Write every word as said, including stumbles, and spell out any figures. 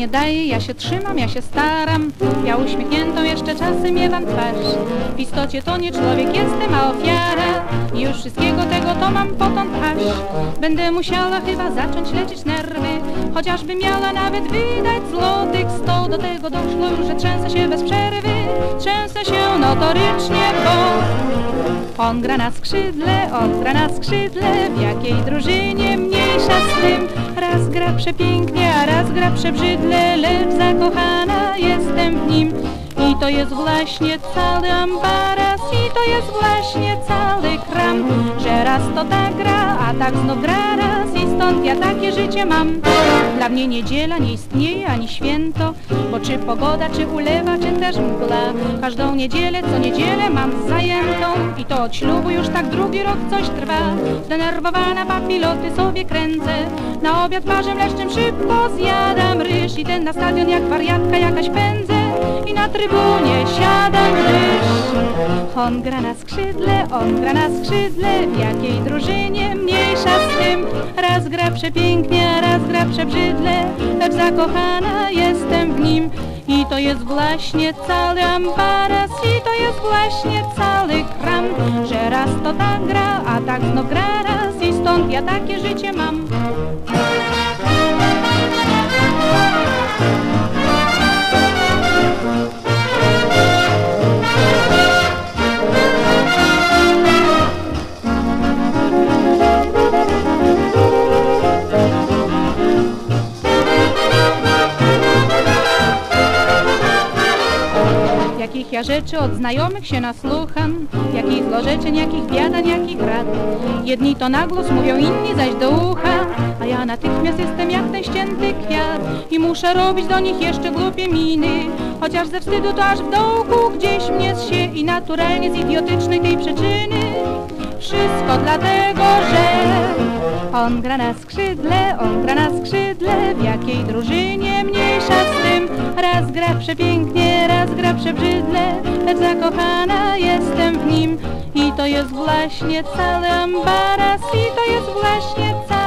daję, ja się trzymam, ja się staram. Ja uśmiechniętą jeszcze czasem miewam twarz. W istocie to nie człowiek jestem, a ofiara. I już wszystkiego tego to mam potąd aż. Będę musiała chyba zacząć leczyć nerwy. Chociażby miała nawet wydać złotych sto. Do tego doszło już, że trzęsę się bez przerwy. Trzęsę się notorycznie, bo on gra na skrzydle, on gra na skrzydle. W jakiej drużynie mniejsza z tym. Raz gra przepięknie, a raz gra przebrzydle. Lecz zakochana jestem w nim. I to jest właśnie cały ambaras. I to jest właśnie cały kram. Że raz to tak gra, a tak znów gra raz. I stąd ja takie życie mam. Dla mnie niedziela nie istnieje ani święto. Bo czy pogoda, czy ulewa, czy też mgła. Każdą niedzielę, co niedzielę mam zajętą. I to od ślubu już tak drugi rok coś trwa. Zdenerwowana papiloty sobie kręcę. Na obiad parzem leszczym szybko zjadam ryż. I ten na stadion jak wariatka jakaś pędzę. I na trybunie siadam ryż. On gra na skrzydle, on gra na skrzydle. W jakiej drużynie mniejsza z tym. Raz gra przepięknie, a raz gra przebrzydle. Lecz zakochana jestem w nim. I to jest właśnie cały ambaras. I to jest właśnie cały kram. Że raz to tak gra, a tak znów gra raz. I stąd ja takie życie mam. Jakich ja rzeczy od znajomych się nasłucham, jakich złorzeczeń, jakich biadań, jakich rad. Jedni to na głos mówią, inni zaś do ucha, a ja natychmiast jestem jak ten ścięty kwiat. I muszę robić do nich jeszcze głupie miny, chociaż ze wstydu to aż w dołku gdzieś mnie zsie. I naturalnie z idiotycznej tej przyczyny. Wszystko dlatego, że on gra na skrzydle, on gra na skrzydle. W jakiej drużynie mniejsza z tym. Raz gra przepięknie, raz gra przebrzydle. Lecz zakochana jestem w nim. I to jest właśnie cały ambaras. I to jest właśnie cały